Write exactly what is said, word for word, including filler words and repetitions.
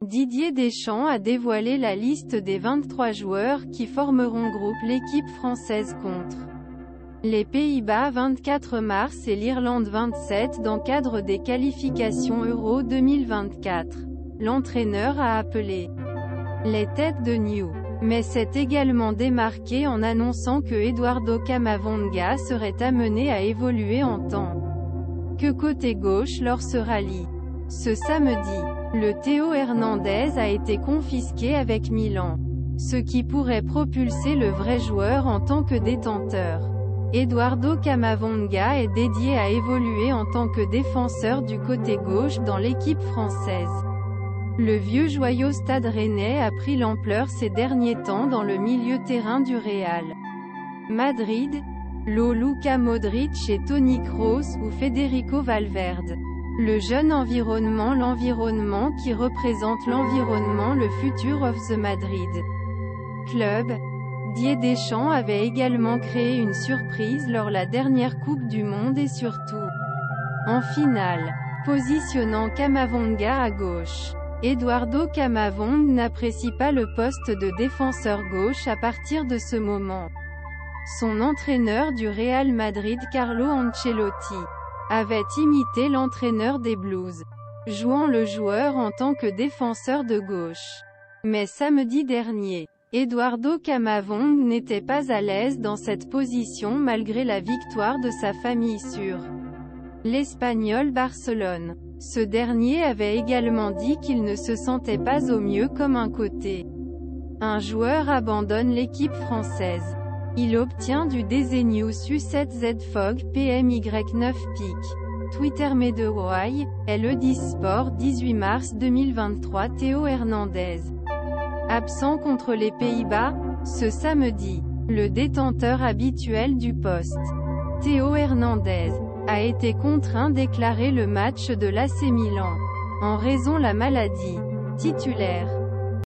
Didier Deschamps a dévoilé la liste des vingt-trois joueurs qui formeront groupe l'équipe française contre les Pays-Bas vingt-quatre mars et l'Irlande vingt-sept dans le cadre des qualifications Euro deux mille vingt-quatre. L'entraîneur a appelé les têtes de New, mais s'est également démarqué en annonçant que Eduardo Camavinga serait amené à évoluer en tant que côté gauche lors ce rallye. Ce samedi, le Théo Hernandez a été confisqué avec Milan, ce qui pourrait propulser le vrai joueur en tant que détenteur. Eduardo Camavinga est dédié à évoluer en tant que défenseur du côté gauche dans l'équipe française. Le vieux joyau Stade Rennais a pris l'ampleur ces derniers temps dans le milieu terrain du Real Madrid, Lo Luka Modric et Toni Kroos ou Federico Valverde. Le jeune environnement L'environnement qui représente l'environnement le futur of the Madrid Club. Didier Deschamps avait également créé une surprise lors la dernière Coupe du Monde et surtout en finale, positionnant Camavinga à gauche. Eduardo Camavinga n'apprécie pas le poste de défenseur gauche à partir de ce moment. Son entraîneur du Real Madrid Carlo Ancelotti avait imité l'entraîneur des Blues, jouant le joueur en tant que défenseur de gauche. Mais samedi dernier, Eduardo Camavinga n'était pas à l'aise dans cette position malgré la victoire de sa famille sur l'Espagnol Barcelone. Ce dernier avait également dit qu'il ne se sentait pas au mieux comme un côté. Un joueur abandonne l'équipe française. Il obtient du Desenus U sept Z Fog P M Y neuf Pic. Twitter Medeway, L E dix Sport dix-huit mars deux mille vingt-trois Théo Hernandez. Absent contre les Pays-Bas, ce samedi, le détenteur habituel du poste, Théo Hernandez, a été contraint de déclarer le match de l'A C Milan, en raison de la maladie. Titulaire.